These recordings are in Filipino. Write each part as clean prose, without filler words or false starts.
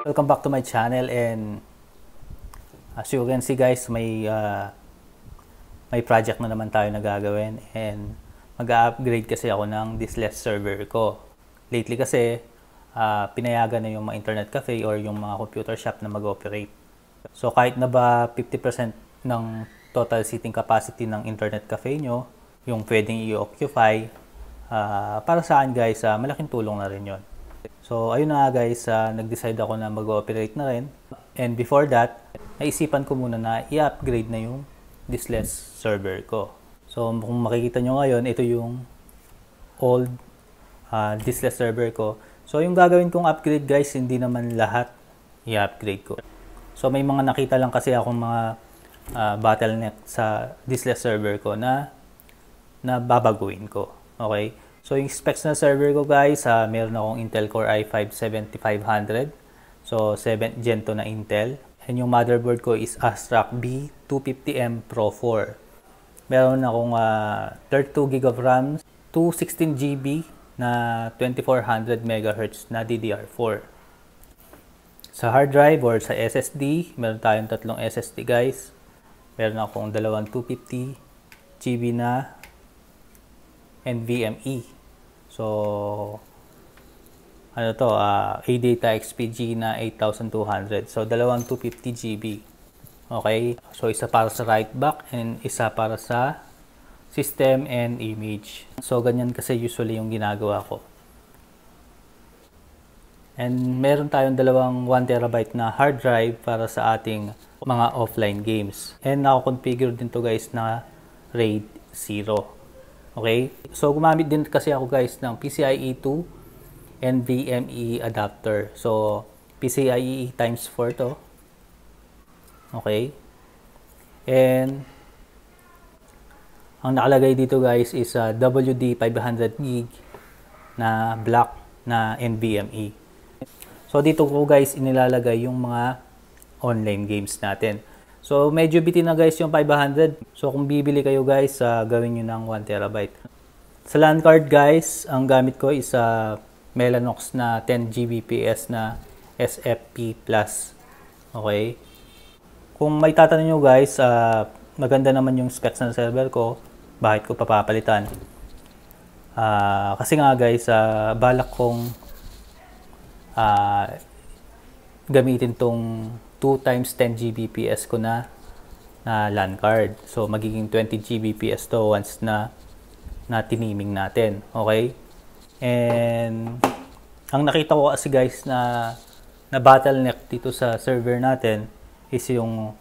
Welcome back to my channel, and as you can see guys, may project na naman tayo na gagawin, and mag-upgrade kasi ako ng diskless server ko. Lately kasi pinayagan na yung mga internet cafe or yung mga computer shop na mag-operate. So kahit na ba 50% ng total seating capacity ng internet cafe nyo yung pwedeng i-occupy, para sa akin guys, malaking tulong na rin yon. So ayun na guys, nag-decide ako na mag-ooperate na rin. And before that, naisipan ko muna na i-upgrade na yung diskless server ko. So kung makikita nyo ngayon, ito yung old diskless server ko. So yung gagawin kong upgrade guys, hindi naman lahat i-upgrade ko. So may mga nakita lang kasi akong mga bottleneck sa diskless server ko na babaguhin ko. Okay? So yung specs na server ko guys, meron akong Intel Core i5-7500. So 7th Gen 2 na Intel. And yung motherboard ko is ASRock B250M Pro 4. Meron akong 32GB of RAM, 216GB na 2400 MHz na DDR4. Sa hard drive or sa SSD, meron tayong tatlong SSD guys. Meron akong dalawang 250GB na NVMe. So, ano to, ADATA XPG na 8200. So, dalawang 250GB. Okay? So, isa para sa write back and isa para sa system and image. So, ganyan kasi usually yung ginagawa ko. And meron tayong dalawang 1TB na hard drive para sa ating mga offline games. And nakakonfigure din to guys na RAID 0. Okay? So, gumamit din kasi ako guys ng PCIe 2 NVMe adapter. So, PCIe times 4 to. Okay? And, ang nakalagay dito guys is WD 500GB na block na NVMe. So, dito ko guys inilalagay yung mga online games natin. So, medyo bitin na guys yung 500. So, kung bibili kayo guys, gawin nyo ng 1TB. Sa LAN card guys, ang gamit ko is Mellanox na 10Gbps na SFP+. Okay? Kung may tatanong nyo guys, maganda naman yung specs ng server ko. Bakit ko papapalitan? Kasi nga guys, balak kong gamitin tong 2 times 10 Gbps ko na LAN card. So, magiging 20 Gbps to once na tiniming natin. Okay? And, ang nakita ko kasi guys na bottleneck dito sa server natin is yung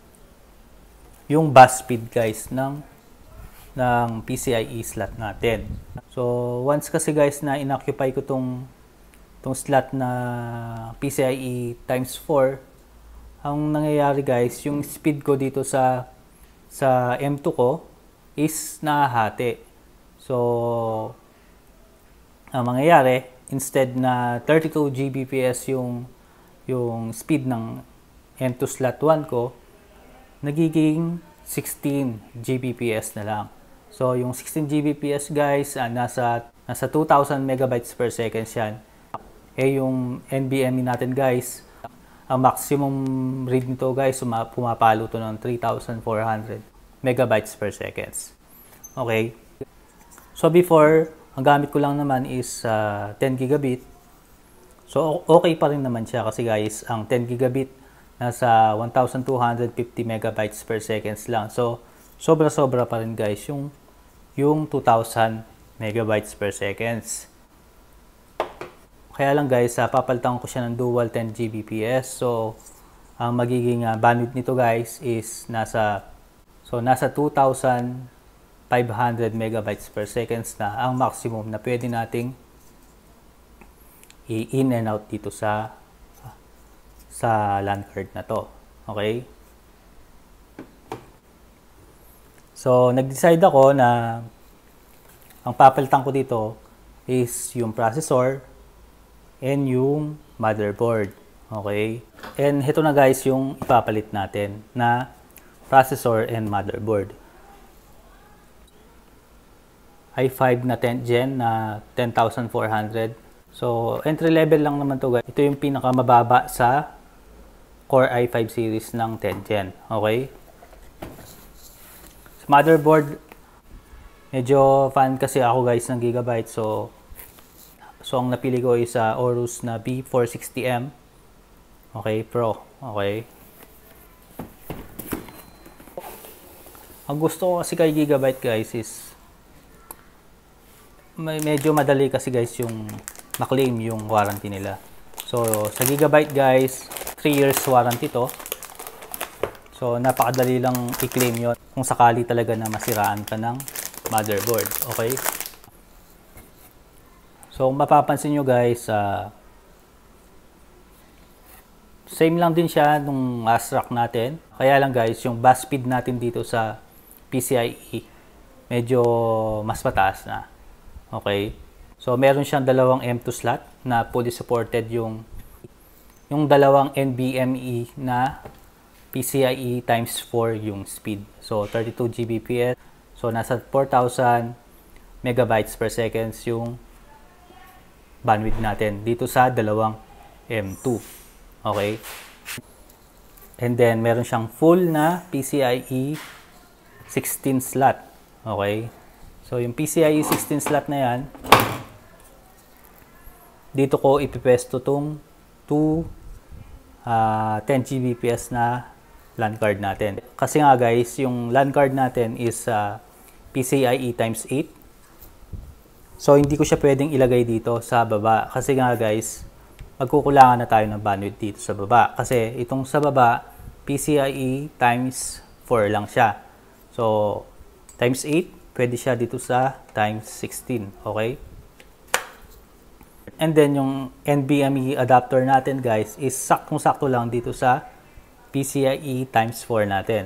bus speed guys ng PCIe slot natin. So, once kasi guys na inoccupy ko tong slot na PCIe times 4, ang nangyayari guys, yung speed ko dito sa M2 ko is nahahati. So, ang mangyayari, instead na 32 Gbps yung speed ng M2 slot 1 ko, nagiging 16 Gbps na lang. So, yung 16 Gbps guys, nasa 2,000 megabytes per second yan. Yung NVMe natin guys, ang maximum read nito guys, pumapalo to ng 3,400 megabytes per seconds. Okay? So before, ang gamit ko lang naman is 10 gigabit. So okay pa rin naman siya kasi guys, ang 10 gigabit nasa 1,250 megabytes per seconds lang. So sobra-sobra pa rin guys yung 2,000 megabytes per seconds. Kaya lang guys, papalitan ko siya ng dual 10 Gbps. So, ang magiging bandwidth nito guys is nasa 2,500 megabytes per seconds na ang maximum na pwede nating i-in and out dito sa LAN card na to. Okay? So, nag-decide ako na ang papalitan ko dito is yung processor and yung motherboard. Okay? And ito na guys yung ipapalit natin na processor and motherboard. i5 na 10th gen na 10,400 So, entry level lang naman to guys. Ito yung pinakamababa sa Core i5 series ng 10th Gen. Okay? Sa motherboard, medyo fan kasi ako guys ng Gigabyte. So ang napili ko is Aorus na B460M. Okay, Pro. Okay. Ang gusto ko kasi kay Gigabyte guys is medyo madali kasi guys yung na-claim yung warranty nila. So sa Gigabyte guys, 3 years warranty to. So napakadali lang i-claim yon kung sakali talaga na masiraan ka ng motherboard. Okay? So mapapansin nyo guys, same lang din siya nung ASRock natin. Kaya lang guys, yung bus speed natin dito sa PCIe medyo mas mataas na. Okay? So meron siyang dalawang M2 slot na fully supported yung dalawang NVMe na PCIe times 4 yung speed. So 32 Gbps. So nasa 4,000 megabytes per second yung bandwidth natin dito sa dalawang M2. Okay? And then meron siyang full na PCIe 16 slot. Okay? So yung PCIe 16 slot na yan, dito ko ipipwesto tong 10 Gbps na LAN card natin. Kasi nga guys, yung LAN card natin is PCIe times 8. So hindi ko siya pwedeng ilagay dito sa baba. Kasi nga guys, magkukulangan na tayo ng bandwidth dito sa baba. Kasi itong sa baba, PCIe times 4 lang siya. So times 8, pwede siya dito sa times 16. Okay? And then yung NVMe adapter natin guys is saktong-sakto lang dito sa PCIe times 4 natin.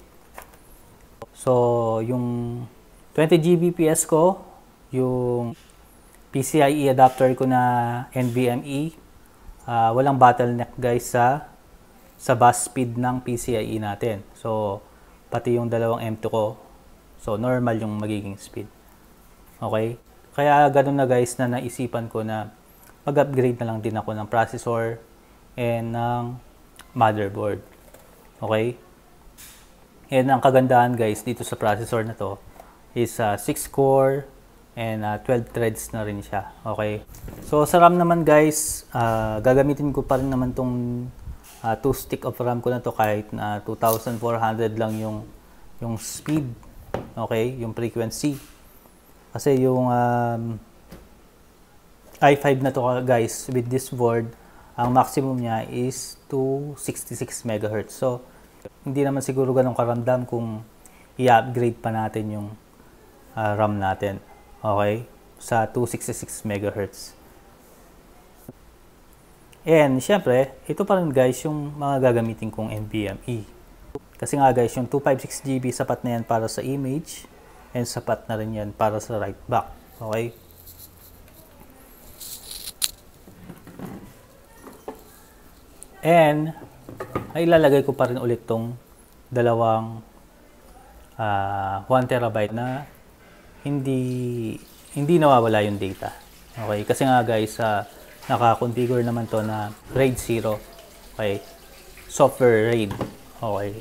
So yung 20 Gbps ko, yung PCIe adapter ko na NVMe, walang bottleneck guys sa bus speed ng PCIe natin. So pati yung dalawang M2 ko, so normal yung magiging speed. Okay? Kaya ganun na guys na naisipan ko na mag-upgrade na lang din ako ng processor and ng motherboard. Okay? And ang kagandahan guys dito sa processor na to is 6 core and 12 threads na rin siya. Okay? So sa RAM naman guys, gagamitin ko pa rin naman tong 2 stick of RAM ko na to kahit na 2,400 lang yung speed. Okay? Yung frequency. Kasi yung i5 na to guys, with this board, ang maximum niya is 266 MHz. So, hindi naman siguro ganun karamdam kung i-upgrade pa natin yung RAM natin. Okay? Sa 266 MHz. And, syempre, ito pa rin guys yung mga gagamitin kong NVMe. Kasi nga guys, yung 256GB sapat na yan para sa image. And sapat na rin yan para sa write back. Okay? And ay ilalagay ko pa rin ulit tong dalawang 1 terabyte na hindi nawawala yung data. Okay? Kasi nga guys, naka-configure naman to na RAID 0. Okay? Software RAID. Okay?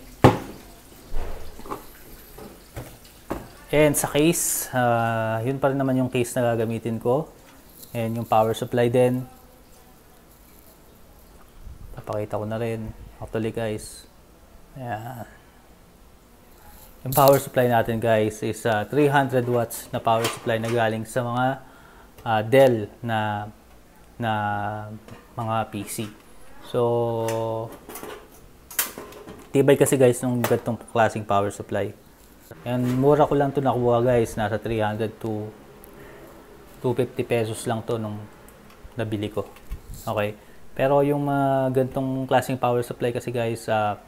And sa case, yun pa rin naman yung case na gagamitin ko. And yung power supply din. Papakita ko na rin. Actually guys, ayan. Yung power supply natin guys is 300 watts na power supply na galing sa mga Dell na mga PC. So, tibay kasi guys ng ganitong klaseng power supply. And mura ko lang to nakuha guys, nasa 300 to 250 pesos lang to nung nabili ko. Okay? Pero yung ganitong klaseng power supply kasi guys,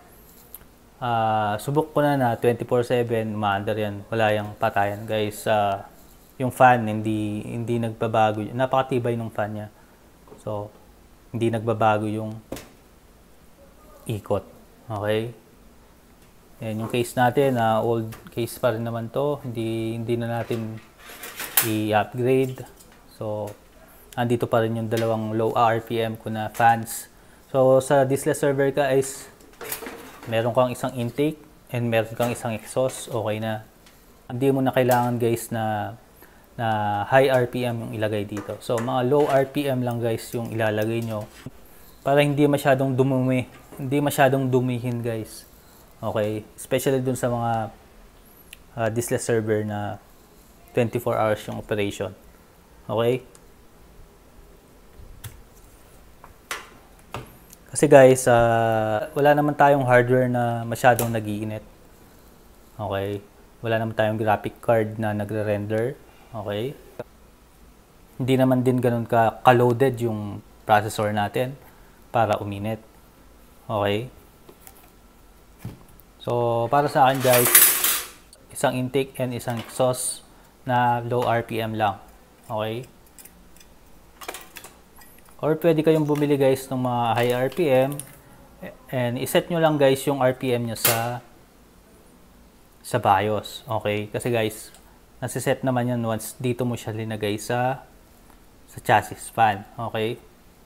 subok ko na 24/7, maandar yan, wala yung patayan guys. Yung fan hindi nagbabago, napakatibay ng fan niya. So hindi nagbabago yung ikot. Okay? Yan yung case natin, old case pa rin naman to, hindi na natin i-upgrade. So andito pa rin yung dalawang low RPM ko na fans. So sa diskless server guys, meron kang isang intake and meron kang isang exhaust, okay na. Hindi mo na kailangan guys na high RPM yung ilagay dito. So mga low RPM lang guys yung ilalagay nyo para hindi masyadong dumumi, hindi masyadong dumihin guys. Okay, especially dun sa mga diskless server na 24 hours yung operation. Okay? Kasi guys, wala naman tayong hardware na masyadong nag-iinit. Okay? Wala naman tayong graphic card na nagre-render. Okay? Hindi naman din ganun ka-loaded yung processor natin para uminit. Okay? So, para sa akin guys, isang intake and isang exhaust na low RPM lang. Okay? Or pwede kayong bumili guys ng mga high RPM and iset nyo lang guys yung RPM nyo sa BIOS. Okay? Kasi guys, nasiset naman yan once dito mo siya linagay sa chassis fan. Okay?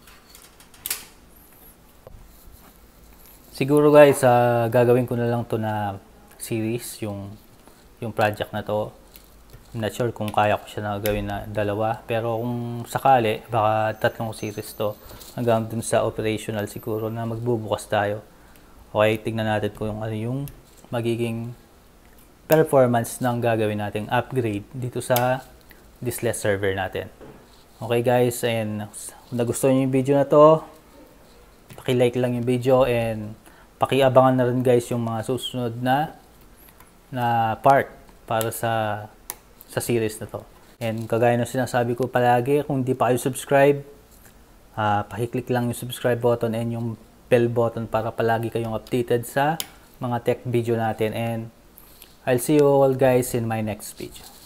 Siguro guys, gagawin ko na lang to na series, yung project na to. I'm not sure kung kaya ko siya na gawin na dalawa. Pero kung sakali, baka 3 series to. Hanggang dun sa operational siguro na magbubukas tayo. Okay, tignan natin kung ano yung magiging performance ng gagawin nating upgrade dito sa diskless server natin. Okay guys, and kung nagustuhan nyo yung video na to, paki-like lang yung video and pakiabangan na rin guys yung mga susunod na part para sa series na to. And kagaya ng sinasabi ko palagi, kung di pa kayo subscribe, pakiclick lang yung subscribe button and yung bell button para palagi kayong updated sa mga tech video natin. And I'll see you all guys in my next video.